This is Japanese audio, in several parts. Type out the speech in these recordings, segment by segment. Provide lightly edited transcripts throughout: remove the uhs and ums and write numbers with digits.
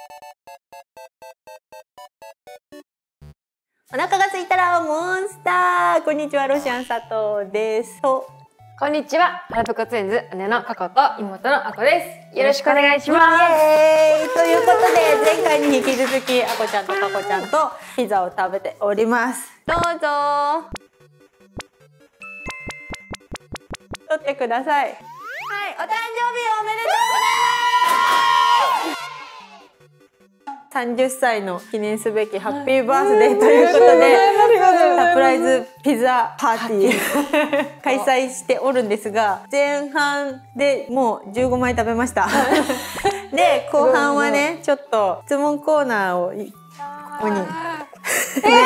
お腹が空いたらモンスター。こんにちは、ロシアン佐藤です。 こんにちは、ハラペコツインズ姉のカコと妹のアコです。よろしくお願いします。 イエーイということで、前回に引き続きアコちゃんとカコちゃんとピザを食べております。どうぞ取ってください。はい、お誕生日おめでとうございます。30歳の記念すべきハッピーバースデーということで、サプライズピザパーティー開催しておるんですが、前半でもう15枚食べました。で、後半はね、ちょっと質問コーナーをここに。ね、私いつも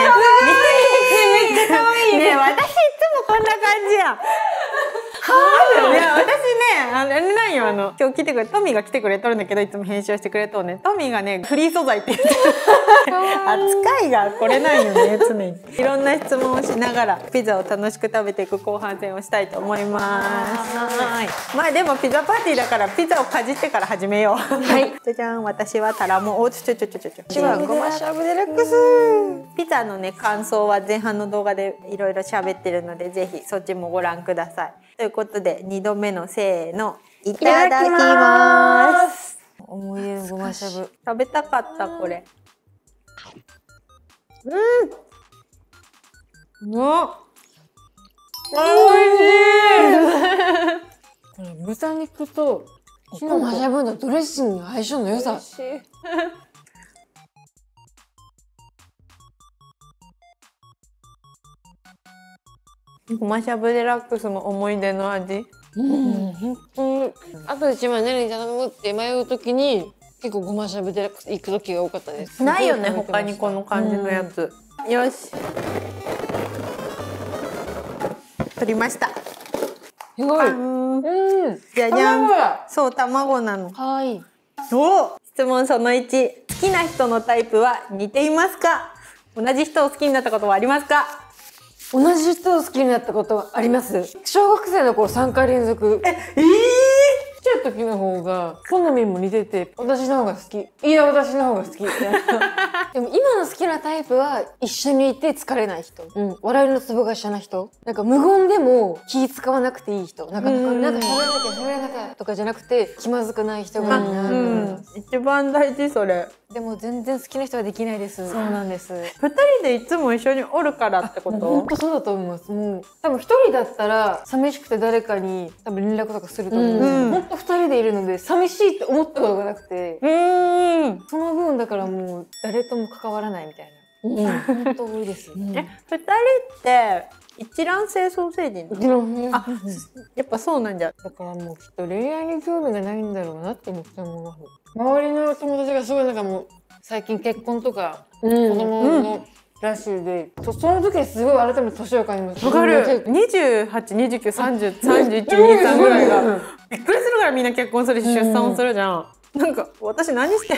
こんな感じやん。いや、私ね、あれなんよ、今日来てくれ、トミーが来てくれとるんだけど、いつも編集してくれとうね。トミーがね、フリー素材って言ってる。扱いがこれないよね、常に。いろんな質問をしながら、ピザを楽しく食べていく後半戦をしたいと思います。はい。まあでもピザパーティーだから、ピザをかじってから始めよう。はい。じゃじゃん、私はタラモ、私はごましゃぶデラックス。ピザのね、感想は前半の動画でいろいろ喋ってるので、ぜひそっちもご覧ください。ということで2度目のせーの、いただきます。 思い出のごましゃぶ。 食べたかったこれ。 おいしい。これ豚肉とキノコしゃぶのドレッシングの相性の良さ。 ごましゃぶデラックスも思い出の味。 本当に。あと一枚何に頼むって迷うときに結構ごましゃぶデラックス行く時が多かったです。 ないよね、他にこの感じのやつ。よし。取りました。 すごい。 じゃじゃん。そう、卵なの。 かわいい。 お、質問その1。好きな人のタイプは似ていますか？同じ人を好きになったことはありますか？ 同じ人を好きになったことはあります。小学生の頃3回連続。ちっちゃい時の方が好みも似てて、私の方が好き。いや、私の方が好き。でも今の好きなタイプは一緒にいて疲れない人。笑いのツボが一緒な人。なんか無言でも気使わなくていい人。なんか喋らなきゃとかじゃなくて気まずくない人がいいな。 一番大事それ。 でも全然好きな人はできないです。そうなんです。 2人でいつも一緒におるからってこと？ 本当そうだと思います。もう多分一人だったら寂しくて誰かに多分連絡とかすると思うんですけど、本当2人でいるので寂しいって思ったことがなくて、その分だからもう誰とも関わらないみたいな。本当多いです。 2人って一卵性双生児なの？あ、やっぱそうなんじゃ。 だからもうきっと恋愛に興味がないんだろうなってめっちゃ思います。周りの友達がすごいなんかもう最近結婚とか子供のラッシュで、その時すごい改めて年を感じます。 わかる。28、29、30、31、23ぐらいがびっくりするからみんな結婚するし出産をするじゃん。なんか私何して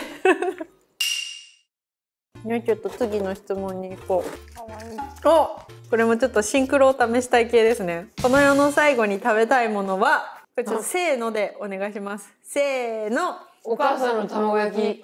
るちょっと次の質問に行こう。お、これもちょっとシンクロを試したい系ですね。この世の最後に食べたいものは、これちょっとせーのでお願いします。せーの。 お母さんの卵焼き。 かわいい。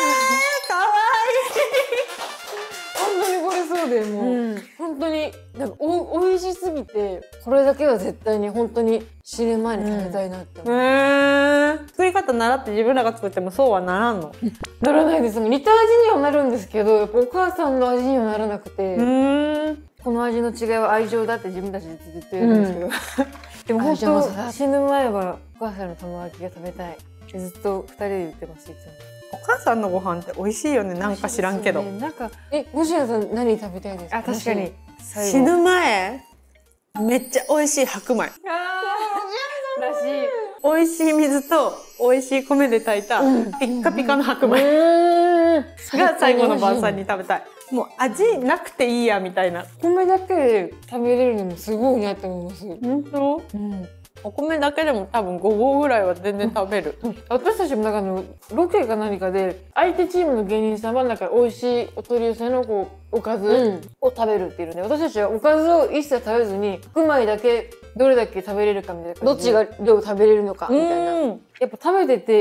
本当にこれそうで、もう本当になんか美味しすぎて、これだけは絶対に本当に死ぬ前に食べたいなって思う。 作り方習って自分らが作ってもそうはならんの？ ならないです。似た味にはなるんですけど、やっぱお母さんの味にはならなくて、この味の違いは愛情だって自分たちでずっと言うんですけど、でも本当死ぬ前はお母さんの卵焼きが食べたい。ずっと2人で言ってます、いつも。 お母さんのご飯って美味しいよね、なんか知らんけど。 なんか、もしやさん何食べたいですか？ あ、確かに。死ぬ前、めっちゃ美味しい白米。らしい。美味しい水と美味しい米で炊いたピッカピカの白米が最後の晩餐に食べたい。もう味なくていいやみたいな。 米だけで食べれるのもすごいなって思います。 本当？お米だけでも多分5合ぐらいは全然食べる。 私たちもなんかロケか何かで相手チームの芸人さんはなんか美味しいお取り寄せのこうおかずを食べるっていうので、私たちはおかずを一切食べずに白米だけどれだけ食べれるかみたいな、どっちが量食べれるのかみたいな。やっぱ食べてて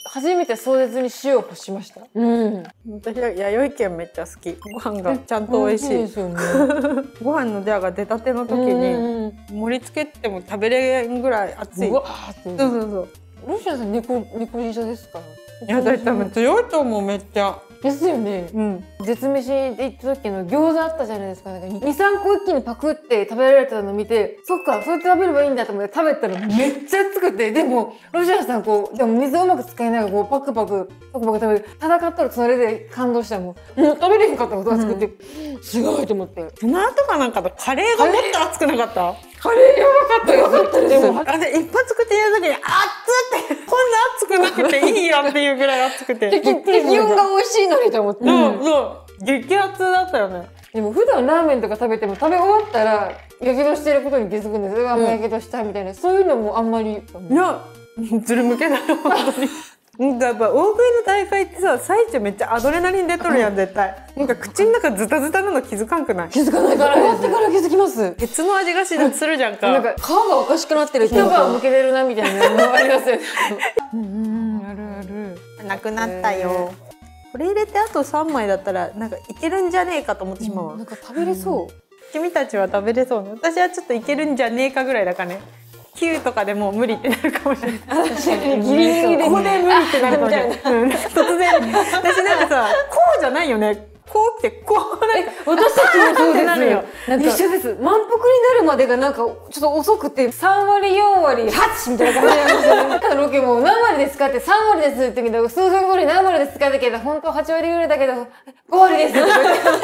初めて壮絶に塩を欲しました。 私は弥生県めっちゃ好き。ご飯がちゃんと美味しい。 ですよね。 ご飯の出会が出たての時に盛り付けても食べれんぐらい熱い。 うわーって。 そうそうそう。 ロシアさん猫舌ですか？ いや、だいたい強いと思う、めっちゃ。 ですよね。絶飯で行った時の餃子あったじゃないですか。なんか2、3個一気にパクって食べられたのを見て、そっか、そうやって食べればいいんだと思って食べたらめっちゃ熱くて、でも、ロシアさんこう、でも水をうまく使いながらこう、パクパク食べる。戦ったらそれで感動したらもう食べれへんかったことが熱くて、すごいと思って。 その後かなんかのカレーがもっと熱くなかった？ カレーやばかったよ。かったです。 でも、一発口やる時に、熱ってこんな熱くなくていいやっていうぐらい熱くて。 適温が美味しいのにと思って。 そう、激熱だったよね。 でも普段ラーメンとか食べても食べ終わったらやけどしてることに気づくんですよ。やけどしたみたいな、そういうのもあんまり。 いや、ずる向けだよ本当に。なんかやっぱ大食いの大会ってさ、最中めっちゃアドレナリン出とるやん絶対。なんか口の中ズタズタなの気づかんくない？ 気づかないから終わってから気づきます。 鉄の味がするじゃんか。 なんか皮がおかしくなってる、人がむけてるなみたいなのもありますよね。 あるある。なくなったよ。これ入れてあと3枚だったらなんかいけるんじゃねえかと思ってしまうわ。 なんか食べれそう。 君たちは食べれそうね。私はちょっといけるんじゃねえかぐらいだからね。9とかでもう無理ってなるかもしれない。 確かにギリギリでここで無理ってなるかもしれない。突然私なんかさ、こうじゃないよね。こう来てこうね。 私たちもそうです。 なるよ。 一緒です。満腹になるまでがなんかちょっと遅くて3割4割8みたいな感じなんですよ。なんかロケも何割ですかって3割ですって言うけど、数分後に何割ですかって聞いたら本当8割ぐらいだけど5割ですって言って本当は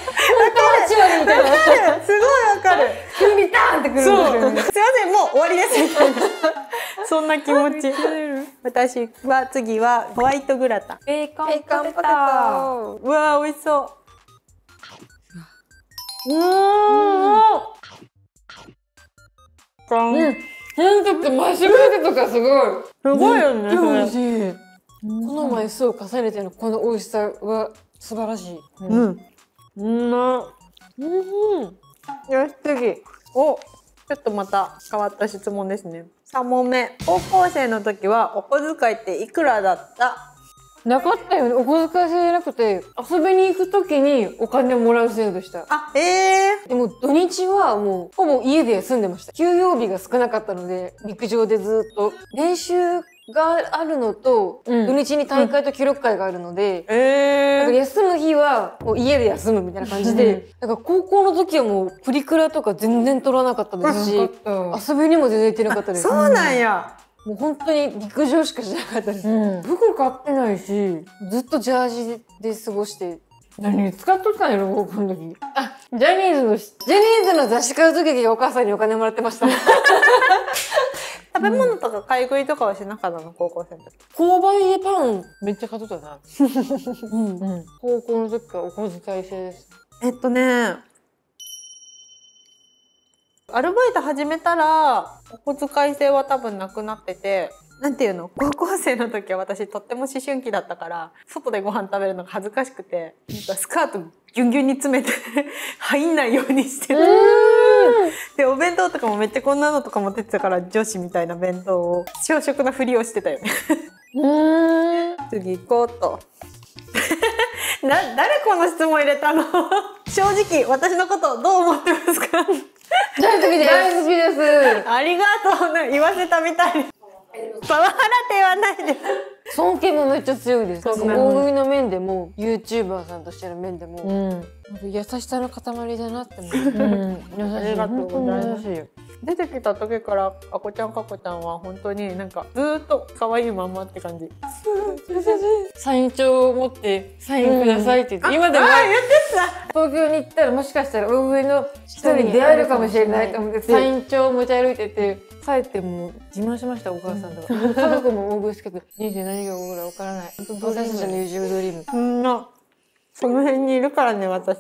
8割みたいな。 すごいわかる。 急にダーンってくるんですよね。 すいません、もう終わりですみたいな。そんな気持ち。私は次はホワイトグラタン。 ベーコンポテト。 うわー、美味しそう。 なんだってマッシュポテトがすごい。 すごいよね。 美味しい。この枚数を重ねてのこの美味しさは素晴らしい。 よし、次。お、ちょっとまた変わった質問ですね。3問目。高校生の時はお小遣いっていくらだった？ なかったよね。お小遣い制じゃなくて、遊びに行く時にお金もらう制度でした。 あ、 でも土日はもうほぼ家で休んでました。休養日が少なかったので、陸上でずっと練習があるのと、土日に大会と記録会があるので、なんか休む日はもう家で休むみたいな感じで、なんか高校の時はもうプリクラとか全然取らなかったですし、遊びにも全然行ってなかったです。 そうなんや。 もう本当に陸上しかしなかったです。服買ってないし、ずっとジャージで過ごして。何使っとったんやろ、高校の時。あ、ジャニーズの雑誌買う時にお母さんにお金もらってました。 食べ物とか買い食いとかはしなかったの、高校生の時。 購買でパンめっちゃ買っとったな。高校の時からお小遣い制です。 アルバイト始めたらお小遣い制は多分なくなってて、なんていうの、高校生の時は私とっても思春期だったから外でご飯食べるのが恥ずかしくて、スカートギュンギュンに詰めて入んないようにしてる。でお弁当とかもめっちゃこんなのとか持ってってたから、女子みたいな弁当を小食なふりをしてたよね。次行こうと。誰この質問入れたの？正直私のことどう思ってますか？ 大好きです。大好きです。 ありがとうね、言わせたみたいに。パワハラって言わないで。 尊敬もめっちゃ強いです。大食いの面でも YouTuber さんとしての面でも、優しさの塊だなって思う。 ありがとうございます。出てきた時からあこちゃんかこちゃんは本当になんかずーっと可愛いまんまって感じ。 サイン帳を持ってサインくださいって言って、今でも東京に行ったらもしかしたら大食いの人に出会えるかもしれないと思ってサイン帳を持ち歩いてて、帰っても自慢しました、お母さんとか。家族も大食い好きで人生何が起こるかわからない。私たちの YouTube ドリーム。 その辺にいるからね、私。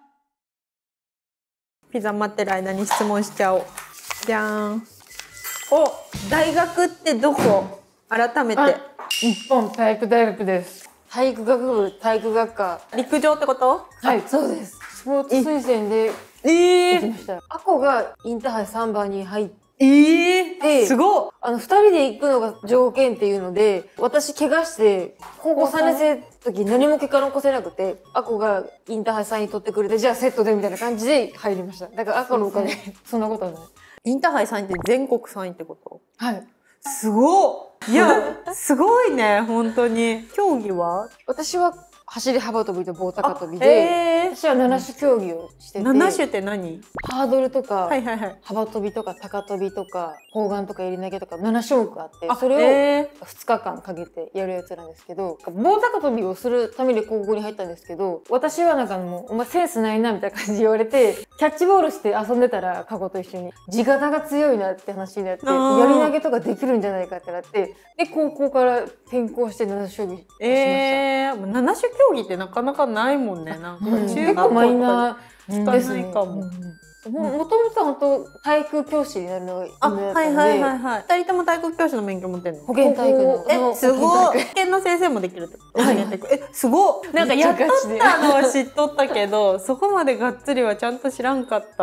ピザ待ってる間に質問しちゃおう。じゃーん。大学ってどこ？改めて。 日本体育大学です。体育学部、体育学科。 陸上ってこと？ はい、そうです。スポーツ推薦で行きました。アコがインターハイ3番に入っすごっ。 2人で行くのが条件っていうので、私怪我して、高校3年生の時何も結果残せなくて、アコがインターハイ3位取ってくれて、じゃあセットでみたいな感じで入りました。だからアコのおかげ、そんなことはない。 インターハイ3位って全国3位ってこと？ はい。 すごっ。いや、すごいね、本当に。競技は？ 私は走り幅跳びと棒高跳びで、私は7種競技をしてて。 7種って何？ ハードルとか、 はいはいはい、 幅跳びとか高跳びとか、砲丸とか襟投げとか7種目あって、それを2日間かけてやるやつなんですけど、棒高跳びをするために高校に入ったんですけど、私はなんかもう、お前センスないなみたいな感じで言われて、キャッチボールして遊んでたら、カゴと一緒に、地形が強いなって話になって、やり投げとかできるんじゃないかってなって、で、高校から転校して7種競技しました。 7種競技ってなかなかないもんね。なんか中学校マイナー聞かないかも。 もともと本当体育教師になるのが夢だったので、 はいはいはいはい。2人とも体育教師の免許持ってんの？ 保健体育の。 すごい。保健の先生もできるってこと？はい。すごい。なんかやっとったのは知っとったけど、そこまでがっつりはちゃんと知らんかった。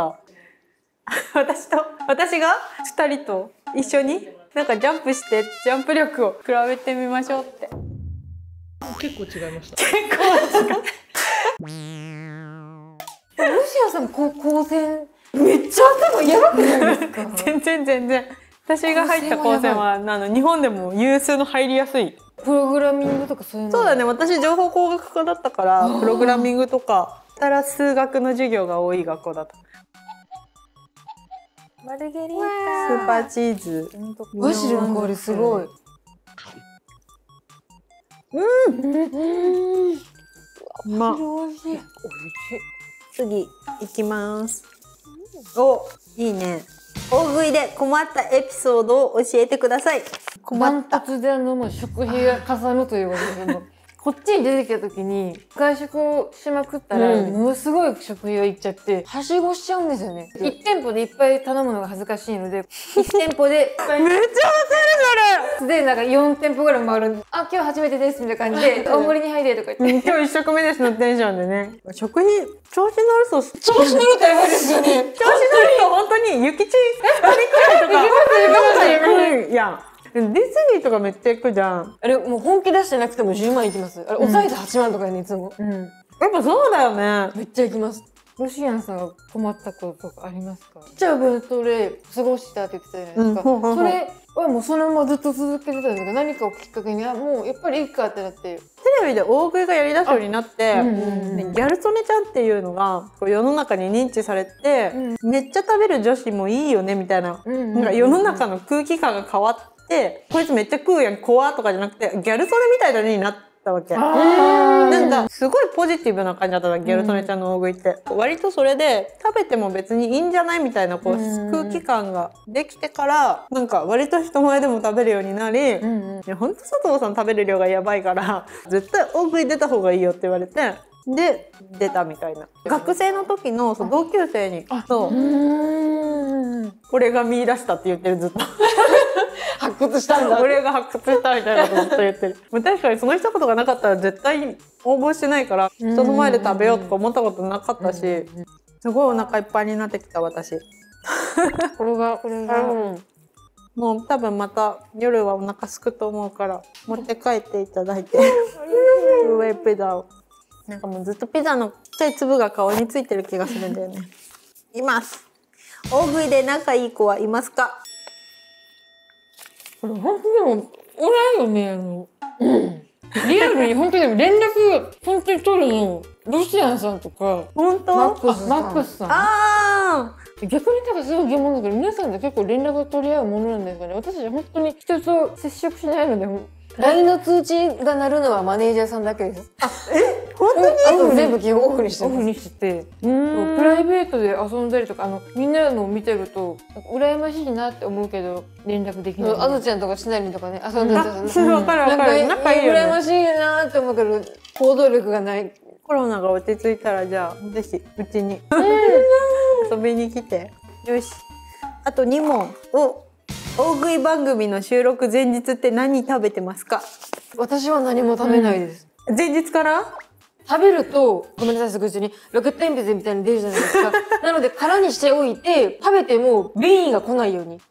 私が2人と一緒になんかジャンプしてジャンプ力を比べてみましょうって。 結構違いました。 結構違う。 ロシアさん高専めっちゃ頭やばくないですか？ 全然。私が入った高専は日本でも有数の入りやすい。 プログラミングとかそういうの。 そうだね。私情報工学科だったからプログラミングとか数学の授業が多い学校だった。 マルゲリータ、スーパーチーズ、 バジルの香りすごい。 まあ、 おいしい。 次いきます。お、いいね。大食いで困ったエピソードを教えてください。 困った。突然の食費がかさむということで、こっちに出てきた時に外食をしまくったら、ものすごい食費がいっちゃって、はしごしちゃうんですよね。1店舗でいっぱい頼むのが恥ずかしいので、1店舗で、めっちゃわかるそれで、なんか4店舗ぐらい回るんで、あ、今日初めてですみたいな感じで、大盛りに入れとか言って。 今日1食目ですのテンションでね。食費、調子乗ると、 調子乗るとやばいですよね。 調子乗ると本当に、諭吉2人くらいとか、どっか行くやん。ディズニーとかめっちゃ行くじゃん。 あれ、もう本気出してなくても10万いきます。あれ、抑えて8万とかやね、いつも。 やっぱそうだよね。 めっちゃ行きます。ロシアンさんが困ったこととかありますか？ちっちゃいお弁当で過ごしたって言ってたじゃないですか。それはもうそのままずっと続けてたんですけど、何かをきっかけに、もうやっぱりいいかってなって。テレビで大食いがやりだすようになって、ギャル曽根ちゃんっていうのが世の中に認知されて、めっちゃ食べる女子もいいよねみたいな、なんか世の中の空気感が変わって、こいつめっちゃ食うやん、怖とかじゃなくて、ギャル曽根みたいだねになったわけ。なんかすごいポジティブな感じだったギャル曽根ちゃんの大食いって。割とそれで食べても別にいいんじゃないみたいな空気感ができてから、なんか割と人前でも食べるようになり、いやほんと佐藤さん食べる量がやばいから絶対大食い出た方がいいよって言われて、で出たみたいな。学生の時の同級生に俺が見出したって言ってる、ずっと。 発掘したんだ。 俺が発掘したみたいなことずっと言ってる。確かにその一言がなかったら絶対応募してないから、人の前で食べようとか思ったことなかったし、すごいお腹いっぱいになってきた私。 これがもう多分また夜はお腹すくと思うから持って帰っていただいて、上ピザを。なんかもうずっとピザのちっちゃい粒が顔についてる気がするんだよね。います。大食いで仲いい子はいますか？ これ本当でもおらんよね、リアルに本当に連絡本当に取るのロシアンさんとか、 本当？ マックスさん。逆にだからすごい疑問だけど、皆さんって結構連絡取り合うものなんですかね。私たち本当に人と接触しないので、LINE の通知が鳴るのはマネージャーさんだけです。 本当に？ あと全部基本オフにしてて、プライベートで遊んだりとか、みんなのを見てると羨ましいなって思うけど連絡できない。あずちゃんとかしなりとかね、遊んでたら、 わかるわかる。仲いいよね。 羨ましいなって思うけど行動力がない。 コロナが落ち着いたらじゃあぜひうちに遊びに来て。よし。あと2問。大食い番組の収録前日って何食べてますか？ 私は何も食べないです。 前日から？ 食べると、ごめんなさい、すぐうちにロケット鉛筆みたいに出るじゃないですか。なので、空にしておいて、食べても便意が来ないように。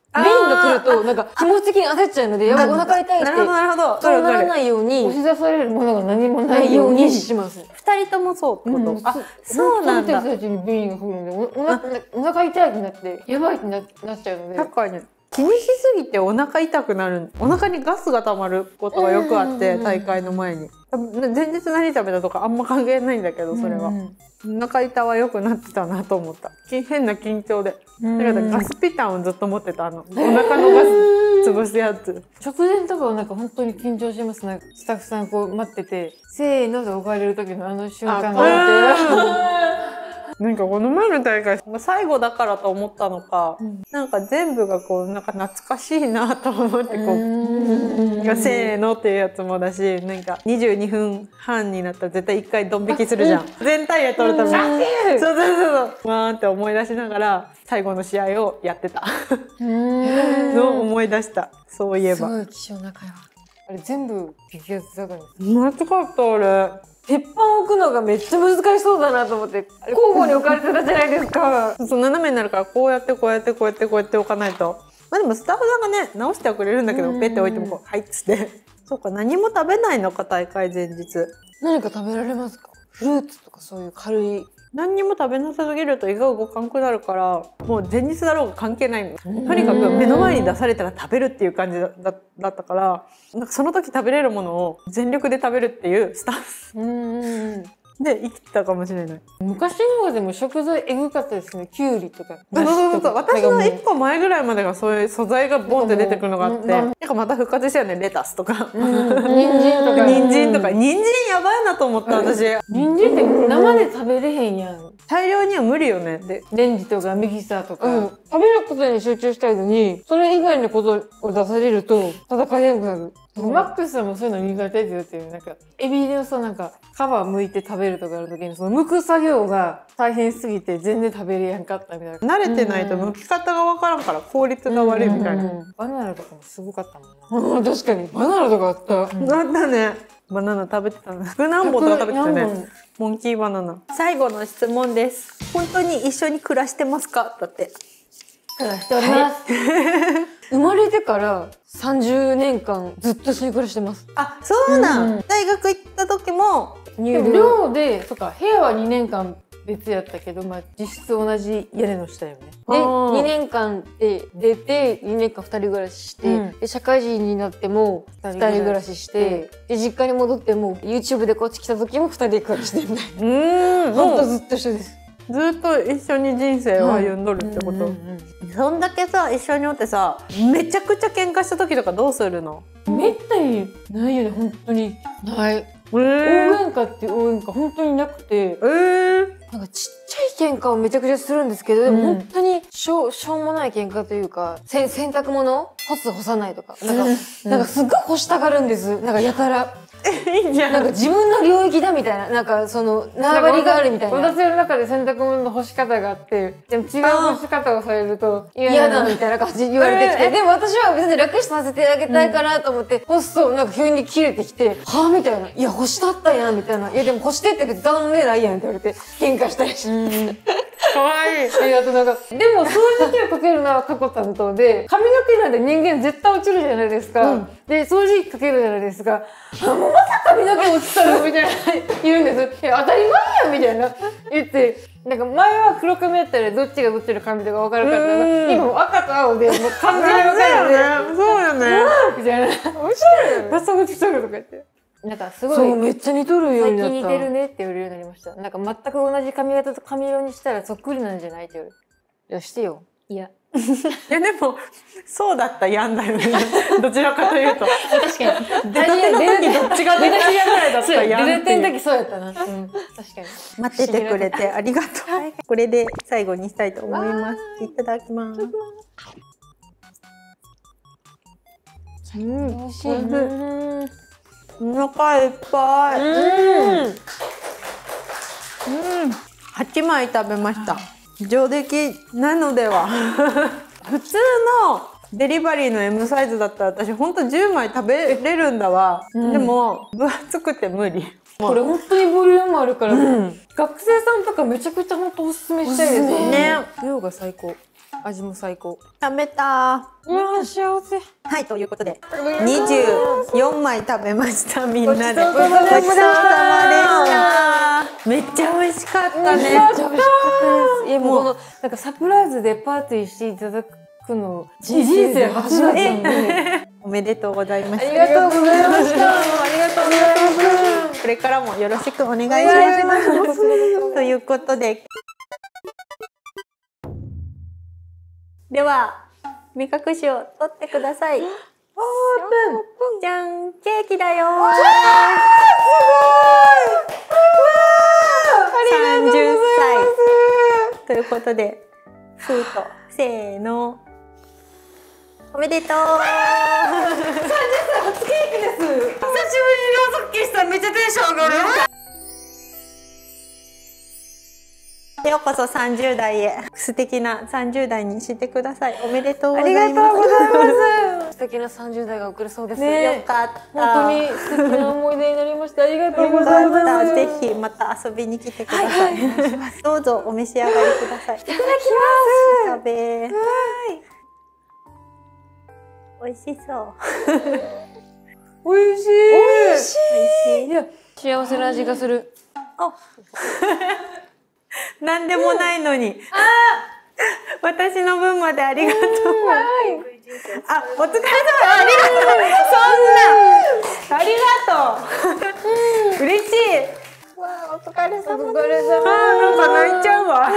が来るとなんか気持ち的に焦っちゃうので、やばいお腹痛いってなるほどなるほど。 そうならないように押し出されるものが何もないようにします。 二人ともそうってこと？あ、そうなんだ。 最初に便意が来るので、お腹痛いってなってやばいってなっちゃうので。 確かに。気にしすぎてお腹痛くなる、お腹にガスが溜まることがよくあって、大会の前に。前日何食べたとかあんま関係ないんだけど、それは。お腹痛は良くなってたなと思った。変な緊張で。だからガスピタンをずっと持ってた、お腹のガス潰すやつ。 直前とかはなんか本当に緊張します。なんかスタッフさんこう待ってて、せーので置かれる時のあの瞬間があって。 なんかこの前の大会最後だからと思ったのか、なんか全部がこうなんか懐かしいなと思ってこうせーのっていうやつもだし、なんか22分半になったら絶対1回ドン引きするじゃん。全体で取るために。そうわーって思い出しながら最後の試合をやってたのを思い出した。そういえば。 すごい希少な会話。あれ全部激アツだから。 懐かった俺。 鉄板を置くのがめっちゃ難しそうだなと思って交互に置かれてたじゃないですか。 そう斜めになるからこうやって置かないと。まあでもスタッフさんがね直してはくれるんだけど、ペッて置いてもこうはいっつって。そうか、何も食べないのか大会前日。 何か食べられますか？フルーツとかそういう軽い。 何にも食べなさすぎると胃が動かんくなるから、もう前日だろうが関係ないの。とにかく目の前に出されたら食べるっていう感じだったから、なんかその時食べれるものを全力で食べるっていうスタッフで生きてたかもしれない。 昔の方でも食材エグかったですね。きゅうりとか。 そう私の1個前ぐらいまでがそういう素材がボンって出てくるのがあって、なんかまた復活したよね。レタスとか人参とか人参やばいなと思った私。 人参って生で食べれへんやん。 大量には無理よね。でレンジとかミキサーとか、食べることに集中したいのにそれ以外のことを出されると戦えなくなる。マックスさんもそういうの苦手って言ってる。なんかエビのさ、なんか皮剥いて食べるとかある時にその剥く作業が大変すぎて全然食べれやんかったみたいな。 慣れてないと剥き方が分からんから効率が悪いみたいな。 バナナとかもすごかったもんな。確かにバナナとかあった。 あったね。バナナ食べてたな。100何本とか食べてたね。モンキーバナナ。最後の質問です。本当に一緒に暮らしてますか？だって。 暮らしております。生まれてから30年間ずっと一緒に暮らしてます。 あ、そうなん。大学行った時も寮で、とか部屋は2年間別やったけど、まあ実質同じ屋根の下よね。で2年間で出て2年間2人暮らしして、で社会人になっても2人暮らしして、で実家に戻っても YouTube でこっち来た時も2人で暮らしてみたいな。ほんとずっと一緒です。 ずっと一緒に人生を歩んどるってこと。そんだけさ一緒におってさ、めちゃくちゃ喧嘩した時とかどうするの？ めったにないよね。本当にない。大喧嘩っていう大喧嘩本当になくて、なんかちっちゃい喧嘩をめちゃくちゃするんですけど、でも本当にしょうもない喧嘩というか、洗濯物干す干さないとか、なんかすっごい干したがるんです。なんかやたら。なんか自分の領域だみたいな、なんかその縄張りがあるみたいな。私の中で洗濯物の干し方があって、でも違う干し方をされると嫌だみたいな感じで言われてきて、でも私は別に楽させてあげたいからと思って干すと、なんか急に切れてきて、はぁみたいな、いや干したったやんみたいな、いやでも干してって言って頼んでないやんって言われて喧嘩したりして。かわいい。あとなんか、でも掃除機をかけるのはかこ担当で、髪の毛なんて人間絶対落ちるじゃないですか。で、掃除機かけるじゃないですか。もうまた髪の毛落ちたのみたいな言うんです。いや、当たり前やんみたいな言って、なんか前は黒髪やったらどっちがどっちの髪とか分かるかったら、今も赤と青でもう完全に分かるよね。そうよね。みたいな。面白いよ。バサバサとか言って。なんかすごい。そう、めっちゃ似とるようになった。最近似てるねって言われるようになりました。なんか全く同じ髪型と髪色にしたらそっくりなんじゃないって言われる。いや、してよ。いや。いやでもそうだったらやんだよね。どちらかというと確かに出たての時どっちが出たてやぐらいだったらやんっていう。 出たての時そうやったな。確かに待っててくれてありがとう。これで最後にしたいと思います。いただきます。 美味しい。 お腹いっぱい。8枚食べました。上出来なのでは。普通のデリバリーの M サイズだったら私ほんと10枚食べれるんだわ。でも分厚くて無理。 これ本当にボリュームあるから、学生さんとかめちゃくちゃ本当おすすめしたいですね。量が最高。 味も最高。 食べた。 うわ幸せ。 はい、ということで24枚食べました。みんなで。ごちそうさまでした。めっちゃ美味しかったね。 めっちゃ美味しかったです。いやもうこのなんかサプライズでパーティーしていただくの人生初だったんで。 おめでとうございました。 ありがとうございました。ありがとうございます。 これからもよろしくお願いします。ということで。では、目隠しを取ってください。オープン。じゃん、ケーキだよ。わー、すごい。30歳。ということで、ふーと、せーの。おめでとう。30歳初ケーキです。久しぶりにローソッキーしたらめっちゃテンション上がる。ようこそ30代へ。素敵な30代にしてください。おめでとうございます。ありがとうございます。 素敵な30代が送れそうですね。よかった。 本当に素敵な思い出になりました。ありがとうございます。 ぜひまた遊びに来てください。どうぞお召し上がりください。いただきます。食べ。はい。美味しそう。 美味しい。美味しい。いや、幸せな味がする。 あ。なんでもないのに。私の分までありがとう。あ、お疲れ様。ありがとう。そんな。ありがとう。嬉しい。わあ、お疲れ様。お疲れ様。なんか泣いちゃうわ。も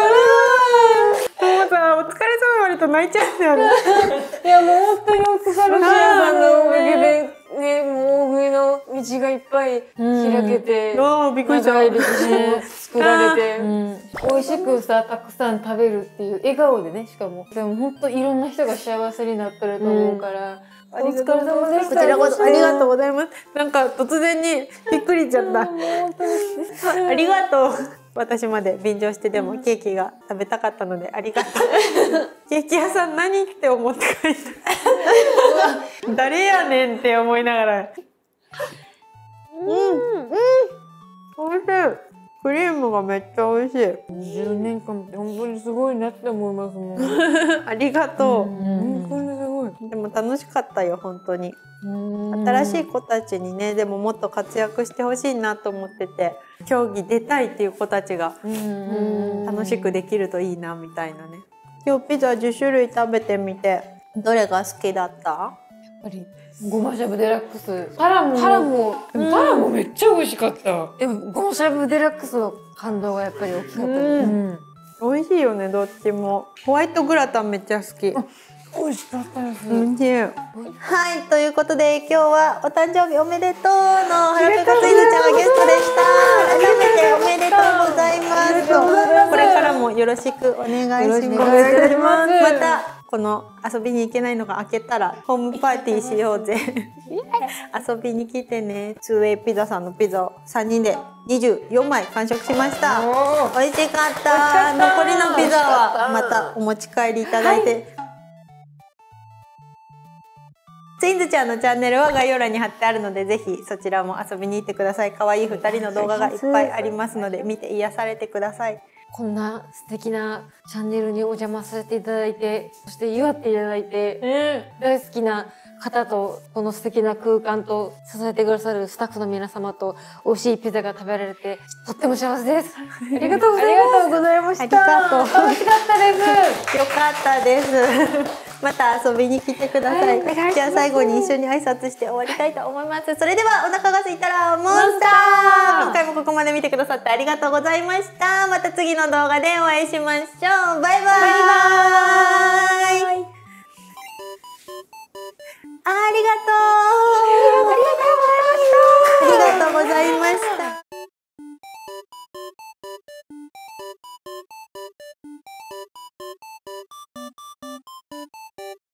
うさ、お疲れ様割ると泣いちゃうんだよね。 いや、もう本当にお疲れ様のおかげで、ね、もう大食いの道がいっぱい開けて、 びっくりした。 長い歴史も作られて、美味しくさ、たくさん食べるっていう笑顔でね、しかも。でも本当いろんな人が幸せになってると思うから、 ありがとうございます。こちらこそありがとうございます。なんか突然にびっくりしちゃった。ありがとう。私まで便乗してでもケーキが食べたかったのでありがとう。ケーキ屋さん何って思って帰った。誰やねんって思いながら。美味しい。クリームがめっちゃ美味しい。 20年間って本当にすごいなって思いますもん。 ありがとう。 本当にすごい。 でも楽しかったよ本当に。新しい子たちにねでももっと活躍してほしいなと思ってて、競技出たいっていう子たちが楽しくできるといいなみたいなね。今日ピザ10種類食べてみてどれが好きだった？ やっぱりごましゃぶデラックス。タラもめっちゃ美味しかった。でもごましゃぶデラックスの感動がやっぱり大きかったです。 美味しいよねどっちも。ホワイトグラタンめっちゃ好き。 美味しかったです。 はい、ということで今日はお誕生日おめでとうのはらぺこついずちゃんがゲストでした。改めておめでとうございます。これからもよろしくお願いします。またこの遊びに行けないのが明けたらホームパーティーしようぜ。遊びに来てね。2way ピザさんのピザを3人で24枚完食しました。美味しかった。残りのピザはまたお持ち帰りいただいて。ツインズちゃんのチャンネルは概要欄に貼ってあるのでぜひそちらも遊びに行ってください。可愛い2人の動画がいっぱいありますので見て癒されてください。 こんな素敵なチャンネルにお邪魔させていただいて、そして祝っていただいて、大好きな方とこの素敵な空間と支えてくださるスタッフの皆様と美味しいピザが食べられてとっても幸せです。ありがとうございました。楽しかったです。 よかったです。また遊びに来てください。じゃあ最後に一緒に挨拶して終わりたいと思います。それではお腹が空いたらモンスター。今回もここまで見てくださってありがとうございました。また次の動画でお会いしましょう。バイバイ。